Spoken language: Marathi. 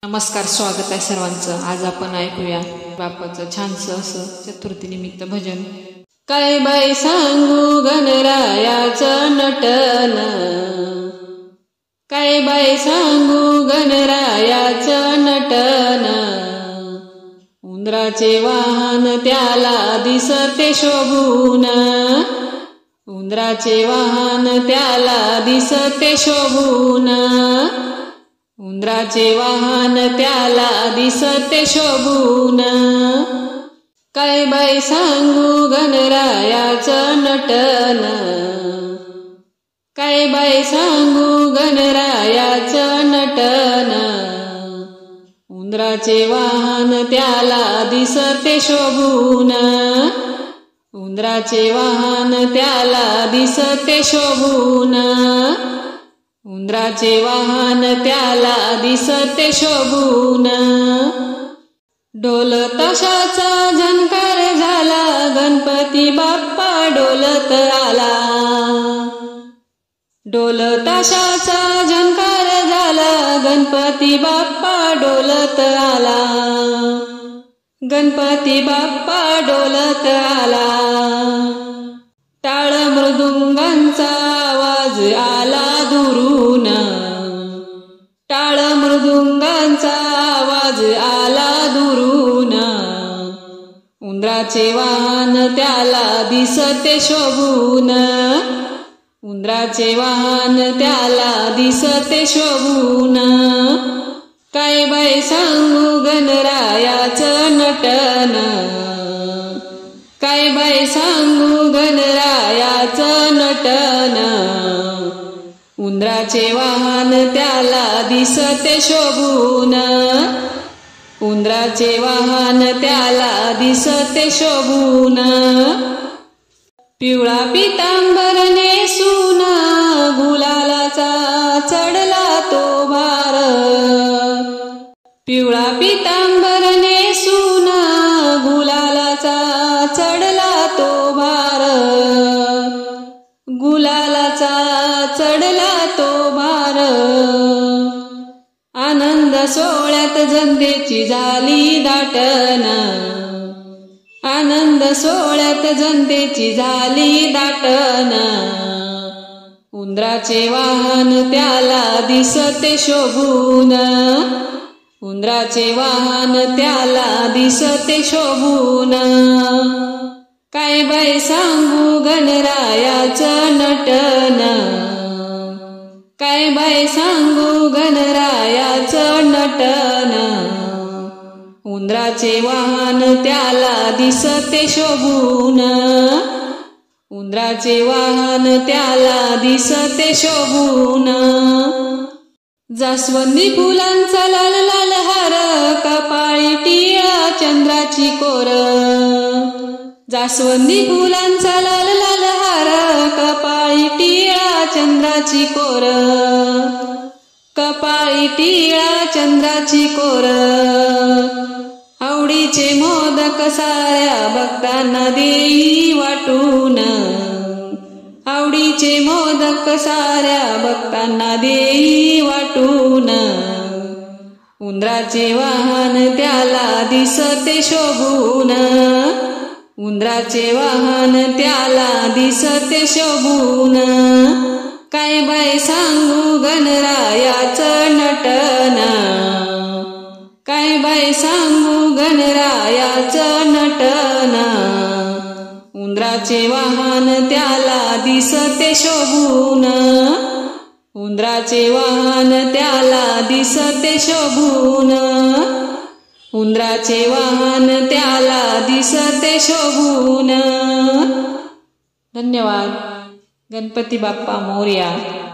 नमस्कार, स्वागत आहे सर्वांचं। आज आपण ऐकूया बाप्पाचं छानसं असं चतुर्थीनिमित्त भजन। काय बाई सांगू गणरायाचं नटन, काय बाई सांगू गणरायाचं नटन। उंदराचे वाहन त्याला दिसते शोभून, उंदराचे वाहन त्याला दिसते शोभून, उंदराचे वाहन त्याला दिसते शोभून। काय बाई सांगू गणरायाचं नटन, काय बाई सांगू गणरायाचं नटन। उंदराचे वाहन त्याला दिसते शोभून, उंदराचे वाहन त्याला दिसते शोभून, उंदराचे वाहन त्याला दिसते शोभून। ढोल ताशाचा झंकार झाला, गणपती बाप्पा डोलत आला। ढोल ताशाचा झंकार झाला, गणपती बाप्पा डोलत आला, गणपती बाप्पा डोलत आला। टाळ मृदुंगांचा आवाज आला दुरून, टाळ मृदुंगांचा आवाज आला दुरून। उंदराचे वाहन त्याला दिसते शोभून, उंदराचे वाहन त्याला दिसते शोभून। काय बाई सांगू गणरायाचं नटन, काय बाई सांगू गणरायाचं नटन। उंदराचे वाहन त्याला दिसते शोभून, उंदराचे वाहन त्याला दिसते शोभून। पिवळा पितांबर नेसून, गुलालाचा चढला तो भार। पिवळा पितांबर नेसून, गुलालाचा चढला तो भार, गुलालाचा चढला तो भार। आनंद सोहळ्यात जनतेची झाली दाटन, आनंद सोहळ्यात जनतेची झाली दाटन। उंदराचे वाहन त्याला दिसते शोभून, उंदराचे वाहन त्याला दिसते शोभून। काय बाई सांगू गणरायाचं नटन, काय बाई सांगू गणरायाचं नटन। उंदराचे वाहन त्याला दिसते शोभून, उंदराचे वाहन त्याला दिसते शोभून। जास्वंदी फुलांचा लाल लाल हार, कपाळी टिळा चंद्राची कोर। जास्वंदी फुलांचा लाल लाल हार, कपाळी टिळा चंद्राची कोर, कपाळी टिळा चंद्राची कोर। आवडीचे मोदक साऱ्या भक्तांना देई वाटून, आवडीचे मोदक साऱ्या भक्तांना देई वाटून। उंदराचे वाहन त्याला दिसते शोभून, उंदराचे वाहन त्याला दिसते शोभून। काय बाई सांगू गणरायाचं नटन, काय बाई सांगू गणरायाचं नटन। उंदराचे वाहन त्याला दिसते शोभून, उंदराचे वाहन त्याला दिसते शोभून, उंदराचे वाहन त्याला दिसते शोभून। धन्यवाद। गणपती बाप्पा मोरया।